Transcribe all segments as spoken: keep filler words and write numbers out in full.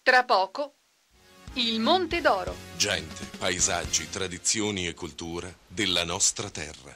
Tra poco, il Monte d'Oro. Gente, paesaggi, tradizioni e cultura della nostra terra.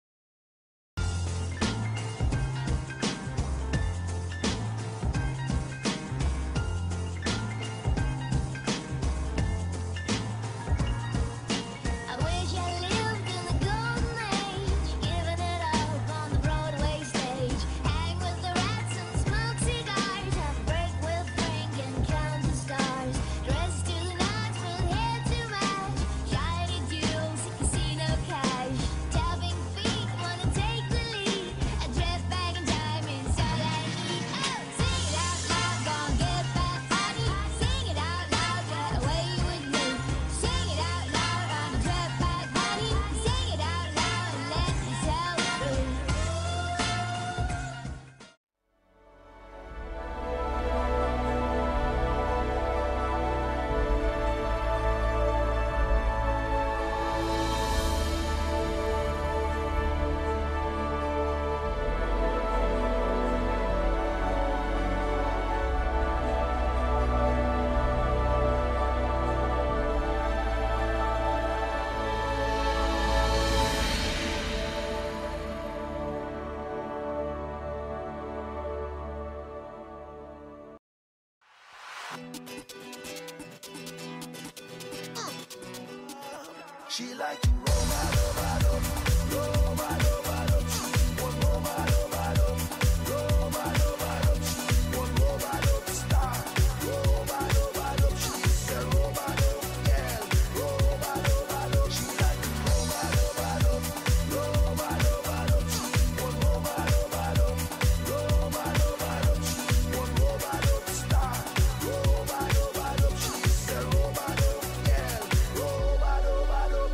She like to roll my roll my roll, roll my roll my roll. She want roll my roll my roll, roll my roll my roll. She want roll my roll star, roll my roll my roll. She's a roll my roll girl, roll my roll my roll. She like to roll my roll my roll, roll my roll my roll. She want roll my roll my roll, roll my roll my roll. She want roll my roll star, roll my roll my roll. She's a roll my roll girl, roll my roll my roll.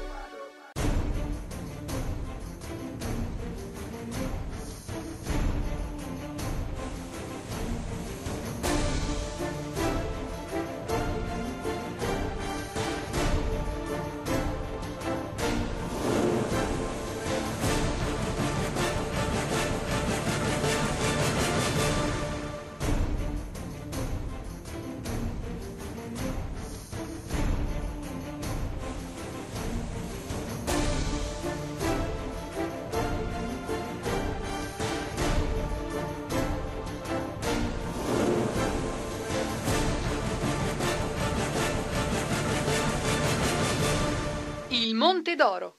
Il Monte d'Oro.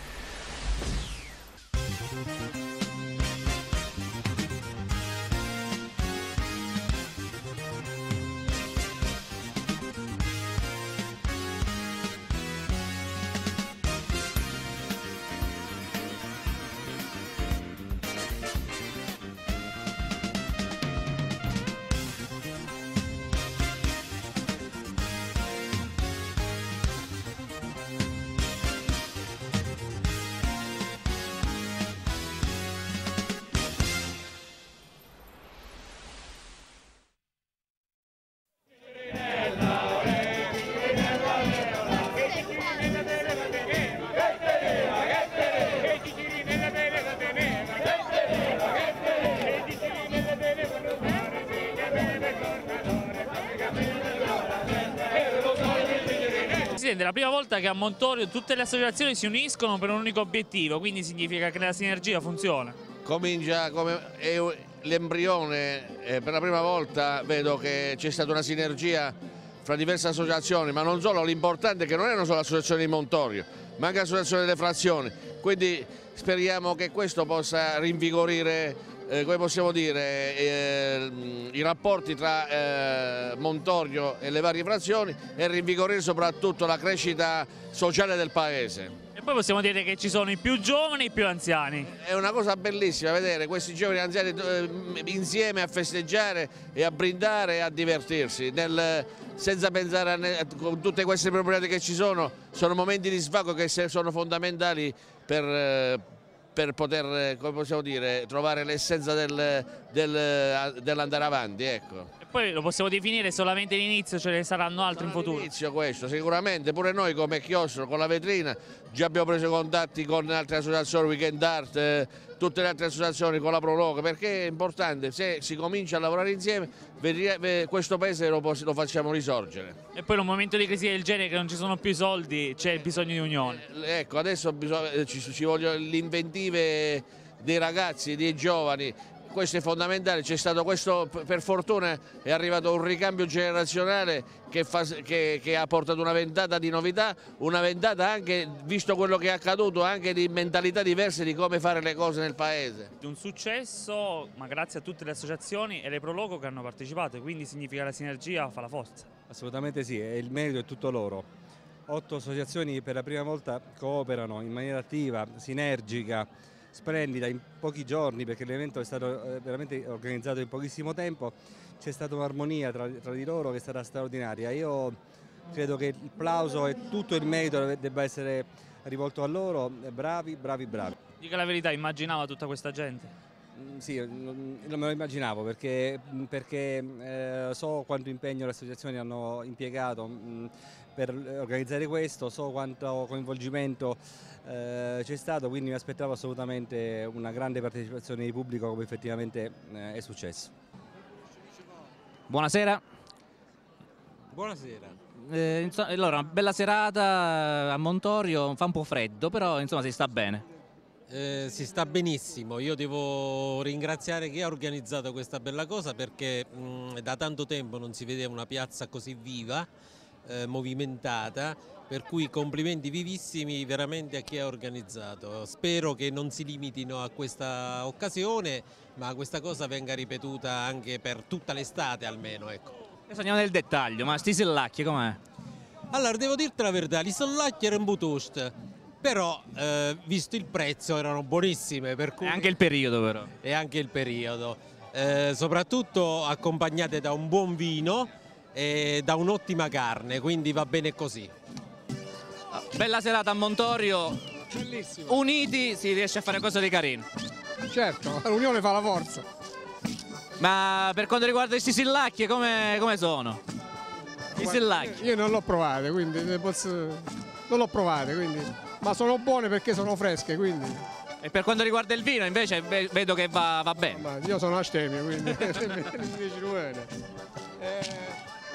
Presidente, è la prima volta che a Montorio tutte le associazioni si uniscono per un unico obiettivo, quindi significa che la sinergia funziona. Comincia come l'embrione, eh, per la prima volta vedo che c'è stata una sinergia fra diverse associazioni, ma non solo, l'importante è che non erano solo associazioni di Montorio, ma anche associazioni delle frazioni, quindi speriamo che questo possa rinvigorire, eh, come possiamo dire, eh, i rapporti tra eh, Montorio e le varie frazioni e rinvigorire soprattutto la crescita sociale del paese. E poi possiamo dire che ci sono i più giovani e i più anziani. È una cosa bellissima vedere questi giovani e anziani eh, insieme a festeggiare e a brindare e a divertirsi, nel, senza pensare a con tutte queste problematiche che ci sono, sono momenti di svago che sono fondamentali per, eh, per poter, come possiamo dire, trovare l'essenza del, del, dell'andare avanti. Ecco. Poi lo possiamo definire solamente l'inizio, ce ne saranno altri in futuro. Inizio questo, sicuramente pure noi come chiostro con la vetrina già abbiamo preso contatti con altre associazioni, Weekend Art, eh, tutte le altre associazioni con la Prologo, perché è importante, se si comincia a lavorare insieme, questo paese lo, lo facciamo risorgere. E poi in un momento di crisi del genere, che non ci sono più i soldi, c'è bisogno di unione. Eh, ecco, adesso bisogna, ci, ci vogliono le inventive dei ragazzi, dei giovani. Questo è fondamentale, c'è stato questo, per fortuna è arrivato un ricambio generazionale che, fa, che, che ha portato una ventata di novità, una ventata anche, visto quello che è accaduto, anche di mentalità diverse di come fare le cose nel paese. Un successo, ma grazie a tutte le associazioni e le Prologo che hanno partecipato, quindi significa la sinergia fa la forza. Assolutamente sì, e il merito è tutto loro. Otto associazioni che per la prima volta cooperano in maniera attiva, sinergica, splendida, in pochi giorni, perché l'evento è stato veramente organizzato in pochissimo tempo. C'è stata un'armonia tra, tra di loro che è stata straordinaria. Io credo che il plauso e tutto il merito debba essere rivolto a loro. Bravi, bravi, bravi. Dica la verità, immaginava tutta questa gente? Mm, sì, non me lo immaginavo, perché, perché eh, so quanto impegno le associazioni hanno impiegato mh, per organizzare questo, so quanto coinvolgimento eh, c'è stato, quindi mi aspettavo assolutamente una grande partecipazione di pubblico, come effettivamente eh, è successo. Buonasera. Buonasera. Eh, insomma, allora, una bella serata a Montorio, fa un po' freddo, però insomma si sta bene. Eh, si sta benissimo, io devo ringraziare chi ha organizzato questa bella cosa, perché mh, da tanto tempo non si vedeva una piazza così viva, eh, movimentata, per cui complimenti vivissimi veramente a chi ha organizzato. Spero che non si limitino a questa occasione, ma questa cosa venga ripetuta anche per tutta l'estate almeno. Ecco. Adesso andiamo nel dettaglio, ma sti sillacchi com'è? Allora, devo dirti la verità, li sollacchi erano un po' toast. Però, eh, visto il prezzo, erano buonissime. Per cui... E anche il periodo però. E anche il periodo. Eh, soprattutto accompagnate da un buon vino e da un'ottima carne, quindi va bene così. Bella serata a Montorio. Bellissimo. Uniti si riesce a fare qualcosa di carino. Certo, l'unione fa la forza. Ma per quanto riguarda i sillacchi, come, come sono? I sillacchi? Io non l'ho provate, quindi posso... non l'ho provate, quindi... ma sono buone perché sono fresche, quindi... E per quanto riguarda il vino invece vedo che va, va bene. Ma io sono astemio, quindi mi ci bene. Eh,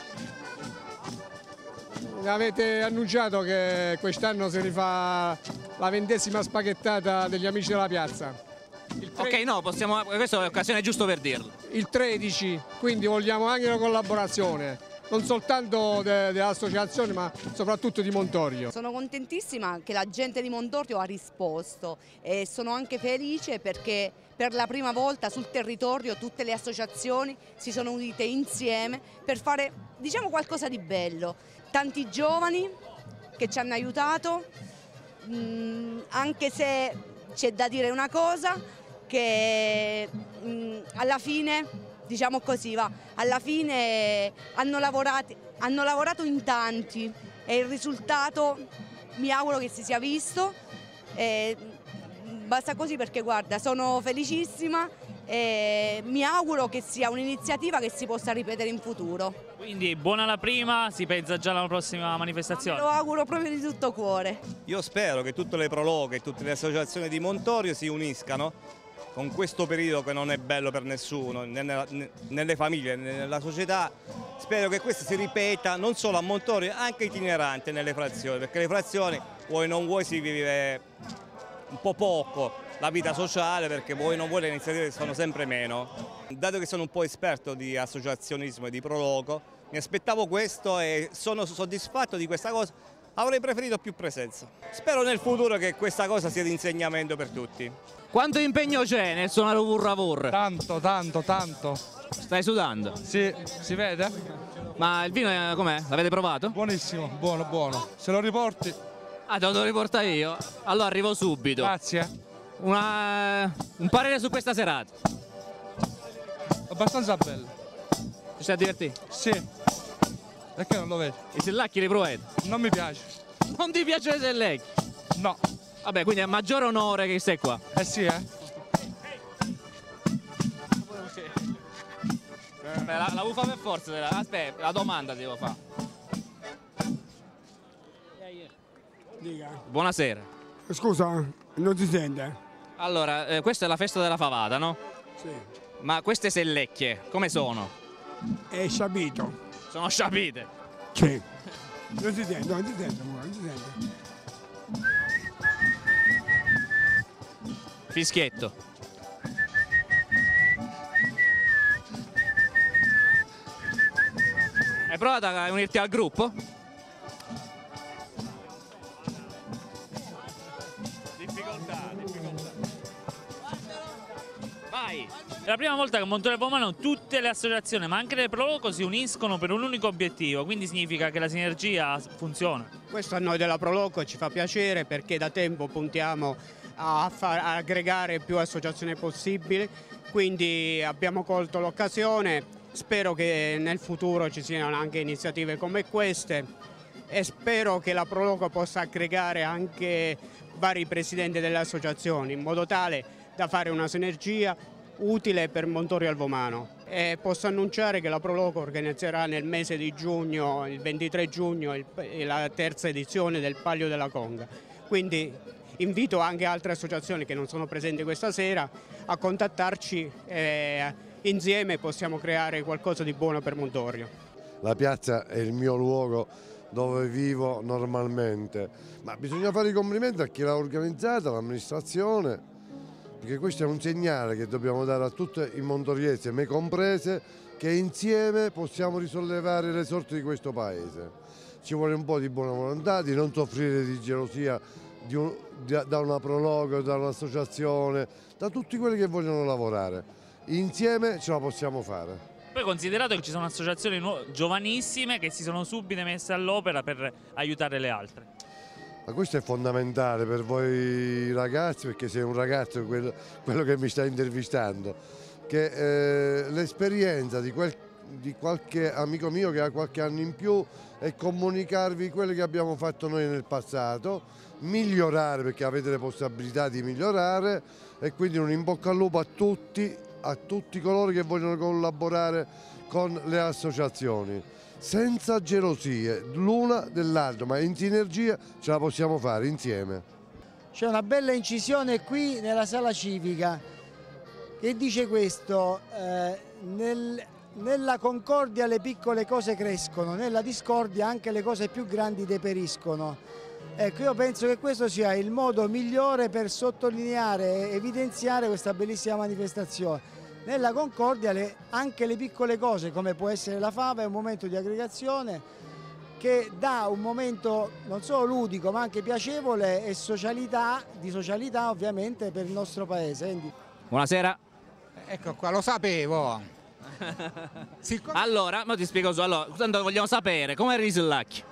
avete annunciato che quest'anno si rifà la ventesima spaghettata degli Amici della Piazza. Ok, no, possiamo, questa è l'occasione giusto per dirlo. Il tredici, quindi vogliamo anche una collaborazione. Non soltanto de, dell'associazione, ma soprattutto di Montorio. Sono contentissima che la gente di Montorio ha risposto e sono anche felice perché per la prima volta sul territorio tutte le associazioni si sono unite insieme per fare, diciamo, qualcosa di bello. Tanti giovani che ci hanno aiutato, mh, anche se c'è da dire una cosa, che mh, alla fine... diciamo così, va, alla fine hanno lavorato, hanno lavorato in tanti e il risultato mi auguro che si sia visto. E basta così perché guarda, sono felicissima e mi auguro che sia un'iniziativa che si possa ripetere in futuro. Quindi buona la prima, si pensa già alla prossima manifestazione? Me lo auguro proprio di tutto cuore. Io spero che tutte le Prologo e tutte le associazioni di Montorio si uniscano con questo periodo che non è bello per nessuno, nella, nelle famiglie, nella società. Spero che questo si ripeta non solo a Montorio, anche itinerante nelle frazioni, perché le frazioni, vuoi non vuoi, si vive un po' poco la vita sociale, perché vuoi non vuoi le iniziative sono sempre meno. Dato che sono un po' esperto di associazionismo e di Prologo, mi aspettavo questo e sono soddisfatto di questa cosa. Avrei preferito più presenza. Spero nel futuro che questa cosa sia di insegnamento per tutti. Quanto impegno c'è nel suonare Vurra Vurra? Tanto, tanto, tanto. Stai sudando? Sì, si vede? Ma il vino com'è? L'avete provato? Buonissimo, buono, buono. Se lo riporti? Ah, te lo devo riportare io? Allora arrivo subito. Grazie. Una... un parere su questa serata? Abbastanza bello. Ti stai a divertire? Sì. Perché non lo vedi? I sillacchi li provate? Non mi piace. Non ti piace i sillacchi? No. Vabbè, quindi è maggiore onore che sei qua. Eh sì, eh. Aspetta, la, la vuoi fare per forza? Aspetta, la domanda devo fare. Dica. Buonasera. Scusa, non si sente? Allora, eh, questa è la festa della favata, no? Sì. Ma queste sellecchie, come sono? È sciabito. Sono sciapite. Sì. Non si sente, non si sente, non si sente. Fischietto. Hai provato a unirti al gruppo? Difficoltà, difficoltà. Vai! È la prima volta che a Montorio al Vomano tutte le associazioni, ma anche le Proloco, si uniscono per un unico obiettivo, quindi significa che la sinergia funziona. Questo a noi della Proloco ci fa piacere perché da tempo puntiamo a, far, a aggregare più associazioni possibili, quindi abbiamo colto l'occasione, spero che nel futuro ci siano anche iniziative come queste e spero che la Proloco possa aggregare anche vari presidenti delle associazioni in modo tale da fare una sinergia utile per Montorio al Vomano. E posso annunciare che la Proloco organizzerà nel mese di giugno, il ventitré giugno, il, la terza edizione del Palio della Conga. Quindi invito anche altre associazioni che non sono presenti questa sera a contattarci e insieme possiamo creare qualcosa di buono per Montorio. La piazza è il mio luogo dove vivo normalmente, ma bisogna fare i complimenti a chi l'ha organizzata, l'amministrazione, perché questo è un segnale che dobbiamo dare a tutti i montoriesi, me comprese, che insieme possiamo risollevare le sorti di questo paese. Ci vuole un po' di buona volontà, di non soffrire di gelosia di un, di, da una Proloco, da un'associazione, da tutti quelli che vogliono lavorare. Insieme ce la possiamo fare. Poi considerato che ci sono associazioni giovanissime che si sono subito messe all'opera per aiutare le altre. Ma questo è fondamentale per voi ragazzi, perché sei un ragazzo quello, quello che mi sta intervistando, che eh, l'esperienza di, quel, di qualche amico mio che ha qualche anno in più è comunicarvi quello che abbiamo fatto noi nel passato, migliorare perché avete le possibilità di migliorare e quindi un in bocca al lupo a tutti, a tutti coloro che vogliono collaborare con le associazioni. Senza gelosie, l'una dell'altra, ma in sinergia ce la possiamo fare insieme. C'è una bella incisione qui nella sala civica che dice questo, eh, nel, nella concordia le piccole cose crescono, nella discordia anche le cose più grandi deperiscono. Ecco, io penso che questo sia il modo migliore per sottolineare e evidenziare questa bellissima manifestazione. Nella concordia le, anche le piccole cose, come può essere la fava, è un momento di aggregazione che dà un momento non solo ludico ma anche piacevole e socialità, di socialità ovviamente per il nostro paese. Quindi... Buonasera. Ecco qua, lo sapevo. Siccome... Allora, ma ti spiego solo, allora, tanto vogliamo sapere, com'è il risellacchio?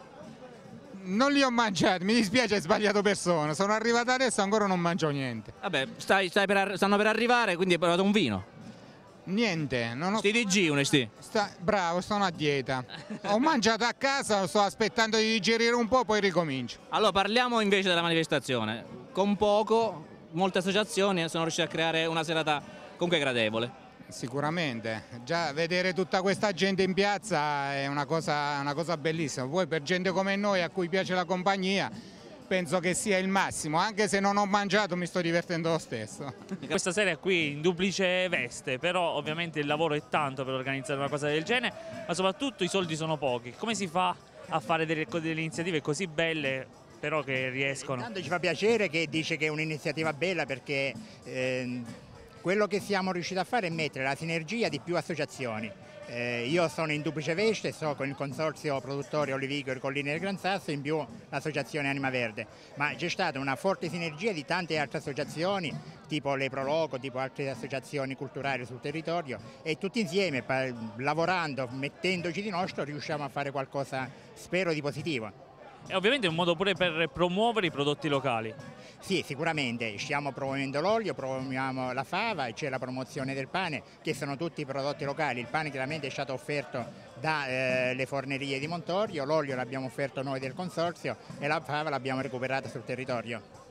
Non li ho mangiati, mi dispiace, hai sbagliato persona, sono arrivato adesso e ancora non mangio niente. Vabbè, stai, stai per, stanno per arrivare, quindi hai provato un vino? Niente, non ho... Sti digiuni, sti? Sta... Bravo, sono a dieta. Ho mangiato a casa, sto aspettando di digerire un po', poi ricomincio. Allora, parliamo invece della manifestazione. Con poco, molte associazioni sono riuscite a creare una serata comunque gradevole. Sicuramente, già vedere tutta questa gente in piazza è una cosa, una cosa bellissima. Poi per gente come noi a cui piace la compagnia, penso che sia il massimo, anche se non ho mangiato mi sto divertendo lo stesso. Questa sera è qui in duplice veste, però ovviamente il lavoro è tanto per organizzare una cosa del genere, ma soprattutto i soldi sono pochi. Come si fa a fare delle, delle iniziative così belle, però che riescono? Intanto ci fa piacere che dice che è un'iniziativa bella perché eh, quello che siamo riusciti a fare è mettere la sinergia di più associazioni. Eh, io sono in duplice veste, sto con il consorzio produttori Olivicoli Colline del Gran Sasso, in più l'associazione Anima Verde, ma c'è stata una forte sinergia di tante altre associazioni, tipo le Proloco, tipo altre associazioni culturali sul territorio, e tutti insieme, lavorando, mettendoci di nostro, riusciamo a fare qualcosa, spero, di positivo. E ovviamente è un modo pure per promuovere i prodotti locali. Sì, sicuramente, stiamo promuovendo l'olio, promuoviamo la fava e c'è la promozione del pane, che sono tutti prodotti locali. Il pane chiaramente è stato offerto dalle eh, fornerie di Montorio, l'olio l'abbiamo offerto noi del consorzio e la fava l'abbiamo recuperata sul territorio.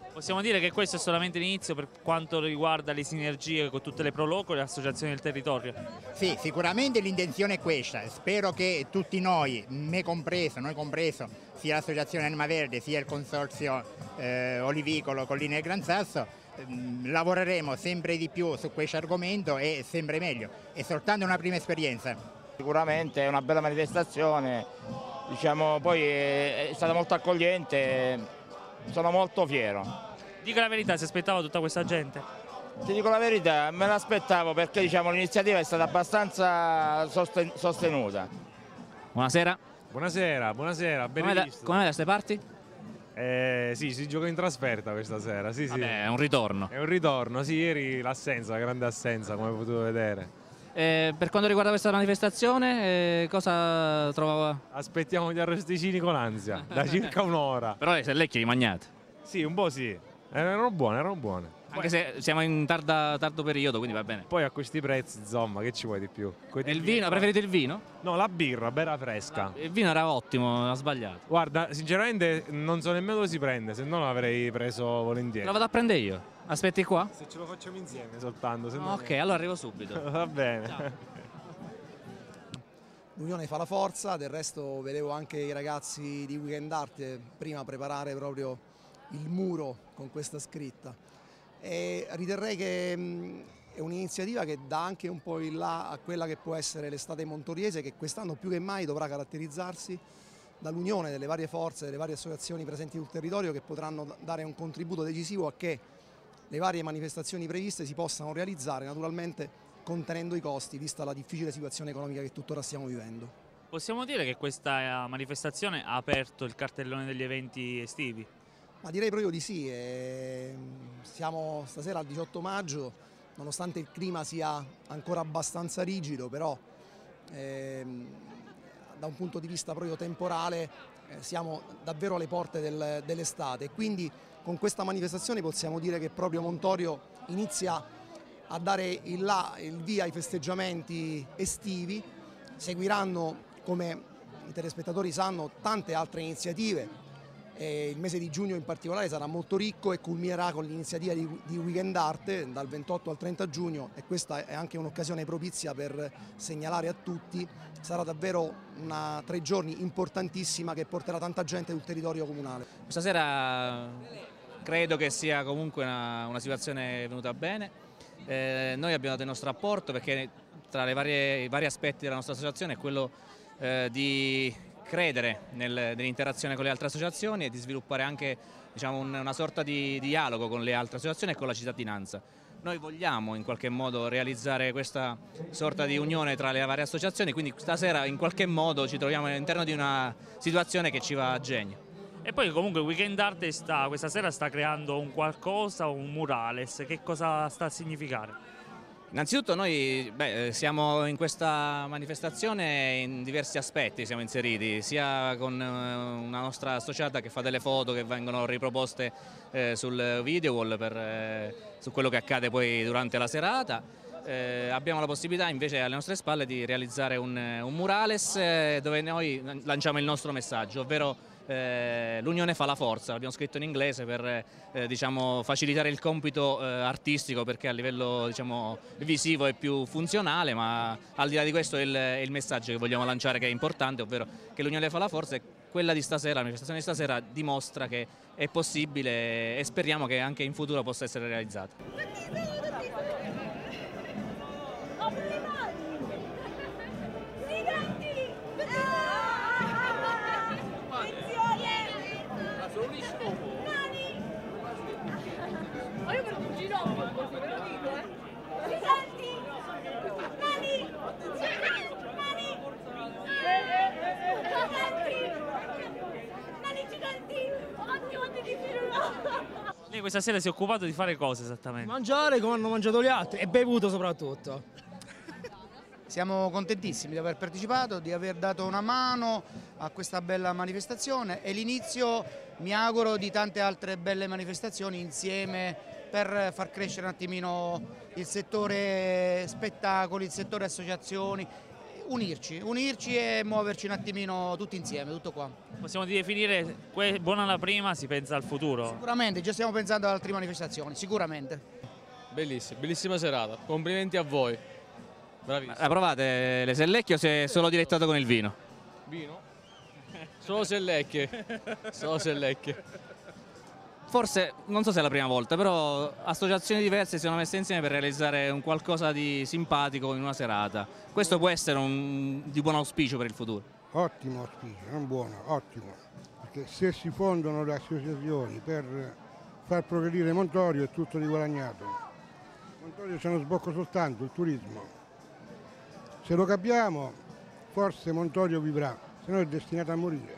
Possiamo dire che questo è solamente l'inizio per quanto riguarda le sinergie con tutte le pro loco e le associazioni del territorio? Sì, sicuramente l'intenzione è questa. Spero che tutti noi, me compreso, noi compreso, sia l'associazione Anima Verde sia il consorzio eh, olivicolo Colline del Gran Sasso, ehm, lavoreremo sempre di più su questo argomento e sempre meglio. È soltanto una prima esperienza. Sicuramente è una bella manifestazione, diciamo, poi è, è stata molto accogliente, sono molto fiero. Dica la verità, si aspettava tutta questa gente? Ti dico la verità, me l'aspettavo perché diciamo, l'iniziativa è stata abbastanza sosten sostenuta. Buonasera. Buonasera, buonasera, ben Come visto. come da queste parti? Eh, sì, si gioca in trasferta questa sera, sì, sì. Vabbè, è un ritorno. È un ritorno, sì, ieri l'assenza, la grande assenza, come potete vedere. Eh, per quanto riguarda questa manifestazione, eh, cosa trovava? Aspettiamo gli arrosticini con ansia, da circa un'ora. Però le stellecchie li mangiate? Sì, un po' sì, erano buone, erano buone. Anche se siamo in tarda, tardo periodo, quindi va bene. Poi a questi prezzi, insomma, che ci vuoi di più? E il vino, preferite il vino? No, la birra, birra fresca. Il vino era ottimo, ha sbagliato. Guarda, sinceramente non so nemmeno dove si prende, se no l'avrei preso volentieri. Lo vado a prendere io. Aspetti qua? Se ce lo facciamo insieme soltanto. Se Oh, no... ok, allora arrivo subito. Va bene. L'unione fa la forza, del resto vedevo anche i ragazzi di Weekend Art prima preparare proprio il muro con questa scritta. E riterrei che mh, è un'iniziativa che dà anche un po' il là a quella che può essere l'estate montoriese, che quest'anno più che mai dovrà caratterizzarsi dall'unione delle varie forze, delle varie associazioni presenti sul territorio, che potranno dare un contributo decisivo a che le varie manifestazioni previste si possano realizzare, naturalmente contenendo i costi, vista la difficile situazione economica che tuttora stiamo vivendo. Possiamo dire che questa manifestazione ha aperto il cartellone degli eventi estivi? Ma direi proprio di sì, e siamo stasera al diciotto maggio, nonostante il clima sia ancora abbastanza rigido, però ehm, da un punto di vista proprio temporale eh, siamo davvero alle porte del, dell'estate, e quindi con questa manifestazione possiamo dire che proprio Montorio inizia a dare il, là, il via ai festeggiamenti estivi. Seguiranno, come i telespettatori sanno, tante altre iniziative. E il mese di giugno in particolare sarà molto ricco e culminerà con l'iniziativa di, di Weekend Art dal ventotto al trenta giugno, e questa è anche un'occasione propizia per segnalare a tutti. Sarà davvero una tre giorni importantissima che porterà tanta gente sul territorio comunale. Questa sera credo che sia comunque una, una situazione venuta bene. Eh, noi abbiamo dato il nostro apporto, perché tra le varie, i vari aspetti della nostra associazione è quello eh, di credere nel, nell'interazione con le altre associazioni e di sviluppare anche, diciamo, un, una sorta di dialogo con le altre associazioni e con la cittadinanza. Noi vogliamo in qualche modo realizzare questa sorta di unione tra le varie associazioni, quindi stasera in qualche modo ci troviamo all'interno di una situazione che ci va a genio. E poi comunque Weekend Art sta, questa sera sta creando un qualcosa, un murales, che cosa sta a significare? Innanzitutto noi beh, siamo in questa manifestazione in diversi aspetti, siamo inseriti, sia con una nostra associata che fa delle foto che vengono riproposte eh, sul video wall per, eh, su quello che accade poi durante la serata. Eh, abbiamo la possibilità invece alle nostre spalle di realizzare un, un murales eh, dove noi lanciamo il nostro messaggio, ovvero Eh, l'unione fa la forza. L'abbiamo scritto in inglese per eh, diciamo, facilitare il compito eh, artistico, perché a livello diciamo, visivo è più funzionale, ma al di là di questo è il, è il messaggio che vogliamo lanciare, che è importante, ovvero che l'unione fa la forza, e quella di stasera, la manifestazione di stasera dimostra che è possibile, e speriamo che anche in futuro possa essere realizzata. Ma io per un ginocchio così, ve lo dico, eh! Ci senti? Mani! Mani! Mani giganti! Ottimo, ti dico. Lei questa sera si è occupato di fare cosa esattamente? Mangiare come hanno mangiato gli altri, e bevuto soprattutto. Siamo contentissimi di aver partecipato, di aver dato una mano a questa bella manifestazione, e l'inizio, mi auguro, di tante altre belle manifestazioni insieme per far crescere un attimino il settore spettacoli, il settore associazioni, unirci, unirci e muoverci un attimino tutti insieme, tutto qua. Possiamo definire buona la prima, si pensa al futuro? Sicuramente, già stiamo pensando ad altre manifestazioni, sicuramente. Bellissima, bellissima serata, complimenti a voi. Bravissimo. La provate le sellecchie o se è solo dilettato con il vino? Vino? Solo sellecchie, solo sellecchie. Forse, non so se è la prima volta, però associazioni diverse si sono messe insieme per realizzare un qualcosa di simpatico in una serata. Questo può essere un, di buon auspicio per il futuro. Ottimo auspicio, non buono, ottimo. Perché se si fondano le associazioni per far progredire Montorio è tutto di guadagnato. Montorio c'è uno sbocco soltanto, il turismo. Se lo capiamo, forse Montorio vivrà, se no è destinato a morire.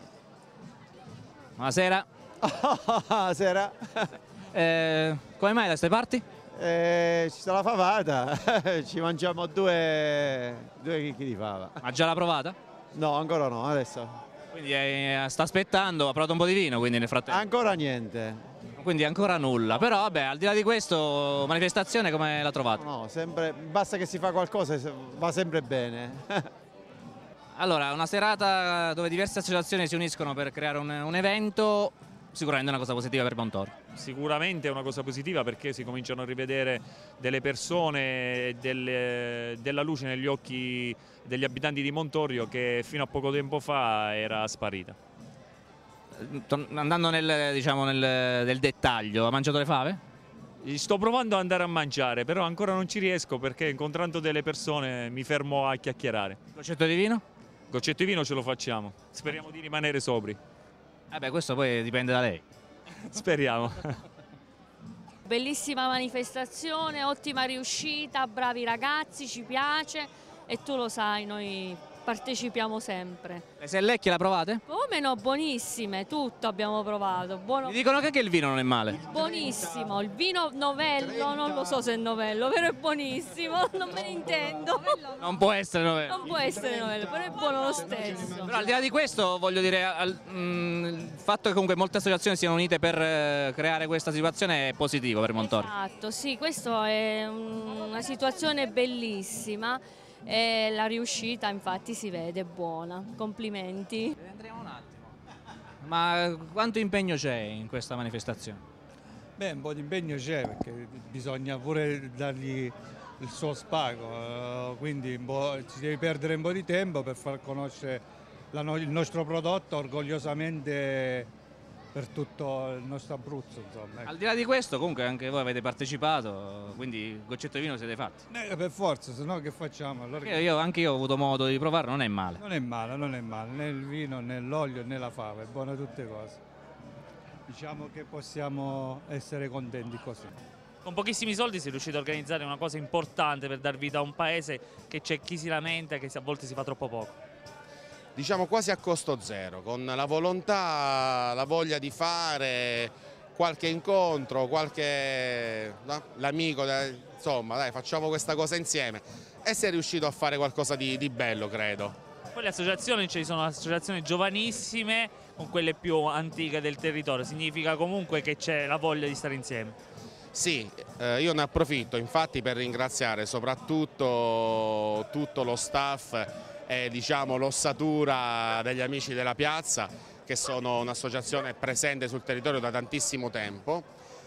Buonasera. Buonasera. Eh, come mai da queste parti? Eh, ci sta la favata, ci mangiamo due, due chicchi di fava. Ma già l'ha provata? No, ancora no, adesso. Quindi eh, sta aspettando, ha provato un po' di vino quindi nel frattempo? Ancora niente. Quindi ancora nulla, però vabbè, al di là di questo, manifestazione come l'ha trovata? No, sempre, basta che si fa qualcosa, va sempre bene. Allora, una serata dove diverse associazioni si uniscono per creare un, un evento, sicuramente è una cosa positiva per Montorio. Sicuramente è una cosa positiva perché si cominciano a rivedere delle persone, delle, della luce negli occhi degli abitanti di Montorio che fino a poco tempo fa era sparita. Andando nel, diciamo, nel, nel dettaglio, ha mangiato le fave? Sto provando ad andare a mangiare, però ancora non ci riesco perché incontrando delle persone mi fermo a chiacchierare. Goccetto di vino? Goccetto di vino ce lo facciamo, speriamo di rimanere sobri. Vabbè, questo poi dipende da lei. Speriamo. Bellissima manifestazione, ottima riuscita, bravi ragazzi, ci piace e tu lo sai, noi partecipiamo sempre. Le sellecchie la provate? Come no, buonissime, tutto abbiamo provato. Buono... Mi dicono che anche il vino non è male. Buonissimo, il vino novello, non lo so se è novello, però è buonissimo, non me ne intendo. Non può essere novello. Non può essere novello, però è buono lo stesso. Però al di là di questo voglio dire, al, mh, il fatto che comunque molte associazioni siano unite per eh, creare questa situazione è positivo per Montorio. Esatto, sì, questa è un, una situazione bellissima. E la riuscita infatti si vede buona, complimenti. Entriamo un attimo. Ma quanto impegno c'è in questa manifestazione? Beh, un po' di impegno c'è perché bisogna pure dargli il suo spago, quindi un po', ci devi perdere un po' di tempo per far conoscere la, il nostro prodotto orgogliosamente per tutto il nostro Abruzzo. Insomma, ecco. Al di là di questo comunque anche voi avete partecipato, quindi goccetto di vino siete fatti. Eh, per forza, se no che facciamo? Allora che... io, anche io ho avuto modo di provare, non è male. Non è male, non è male, né il vino, né l'olio, né la fava, è buona tutte cose. Diciamo che possiamo essere contenti così. Con pochissimi soldi si è riuscito a organizzare una cosa importante per dar vita a un paese che c'è chi si lamenta che a volte si fa troppo poco. Diciamo quasi a costo zero, con la volontà, la voglia di fare qualche incontro, qualche no? l'amico, insomma dai facciamo questa cosa insieme e si è riuscito a fare qualcosa di, di bello credo. Poi le associazioni, ci sono associazioni giovanissime con quelle più antiche del territorio, significa comunque che c'è la voglia di stare insieme. Sì, eh, io ne approfitto infatti per ringraziare soprattutto tutto lo staff e diciamo l'ossatura degli amici della piazza che sono un'associazione presente sul territorio da tantissimo tempo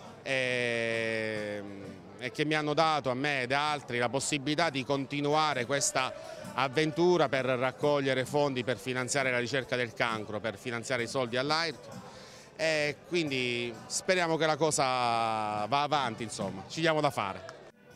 e, e che mi hanno dato a me ed altri la possibilità di continuare questa avventura per raccogliere fondi per finanziare la ricerca del cancro, per finanziare i soldi all'A I R C e quindi speriamo che la cosa va avanti, insomma, ci diamo da fare.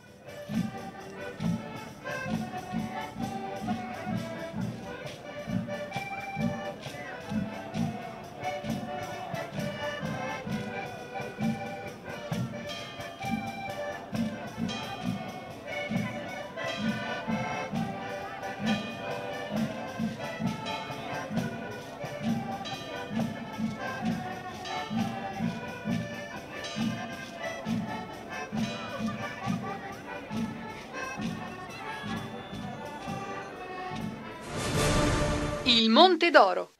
Il Monte d'Oro.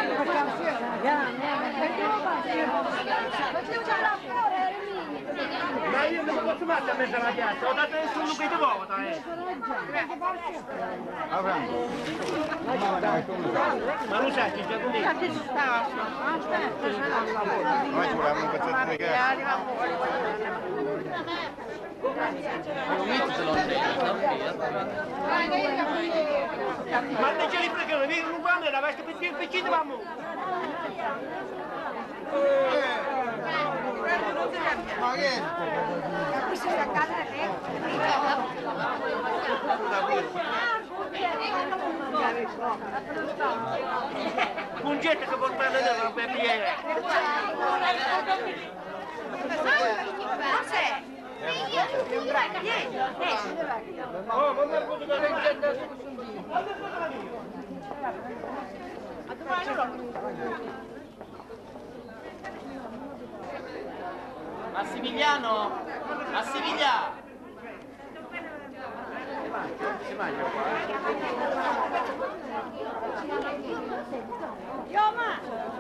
Ma io non posso mai a mezzo alla piazza, ho dato nessuno che ti vota, eh. Ma lo sai, c'è già con me. Aspetta, noi ci volevamo un pezzetto di gas. Ma non ce li fregano, vieni un uguale, la veste per il piccino, mamma. Ma che? Questa sta casa che? Un getto che porta le deve per piede. Oh, ma non posso dare un getto. Massimiliano! Massimiliano! Si mangia qua. Io ma!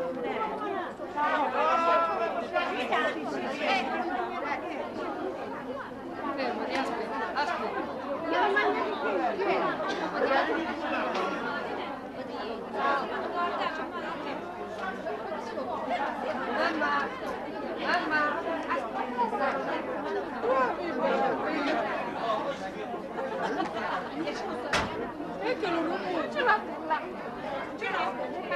Mamma! Mamma! Eccolo, ce l'ha là. Ce l'ha.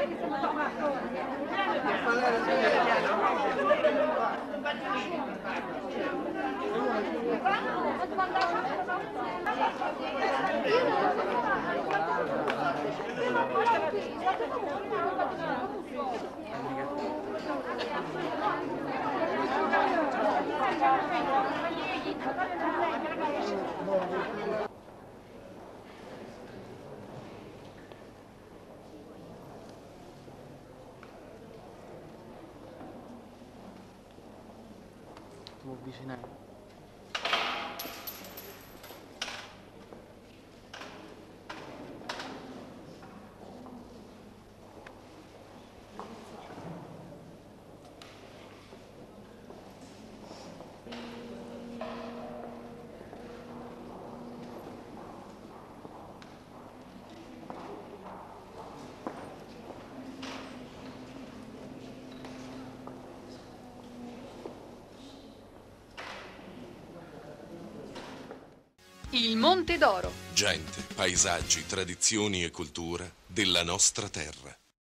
Devo avvicinare. Il Monte d'Oro. Gente, paesaggi, tradizioni e cultura della nostra terra.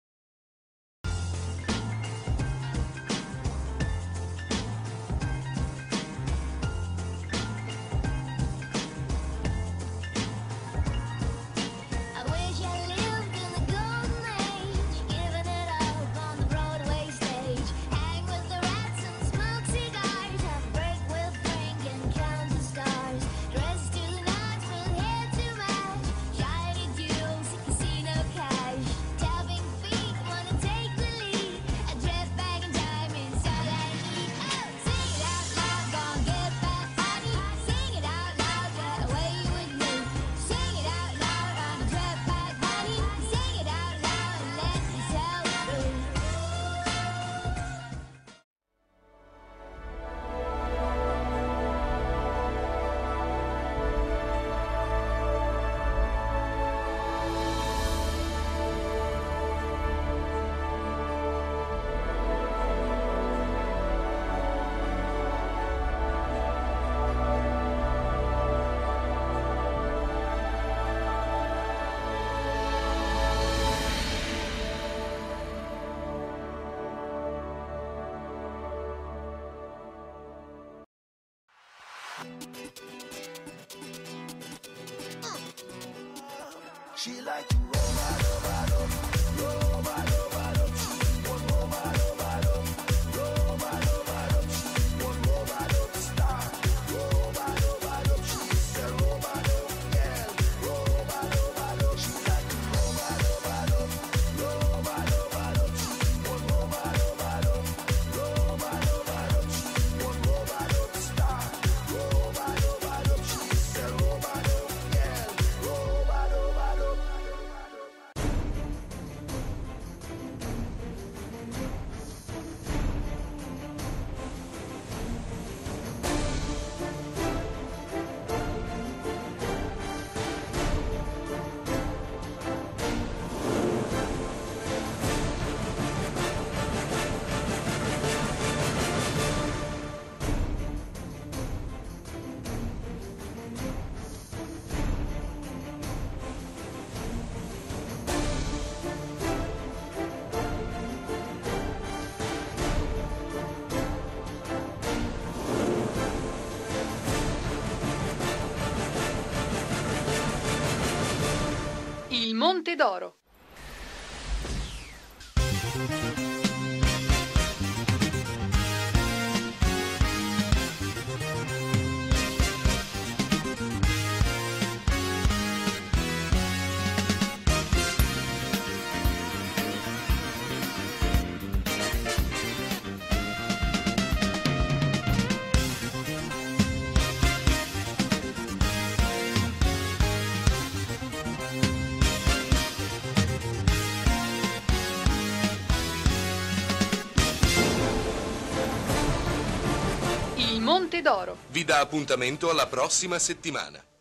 She like to roll, roll, roll, roll, roll, roll, one roll, roll, roll, roll, roll, one roll, roll, star, roll, roll, roll, she's a roll, roll, yeah, roll, roll, roll, she like to roll, roll, roll, roll, roll, one roll, roll, roll, roll, one roll, roll, star, roll, roll, roll, she's a roll, roll, yeah, roll, roll, roll. Monte d'Oro. Il Monte d'Oro. Vi dà appuntamento alla prossima settimana.